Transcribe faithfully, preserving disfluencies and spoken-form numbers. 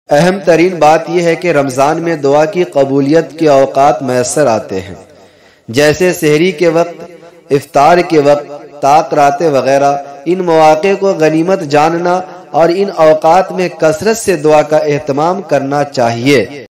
अहम तरीन बात यह है कि रमज़ान में दुआ की कबूलियत के औकात मैसर आते हैं, जैसे सहरी के वक्त, इफ्तार के वक्त, ताक रातें वगैरह। इन मौके को गनीमत जानना और इन औकात में कसरत से दुआ का एहतमाम करना चाहिए।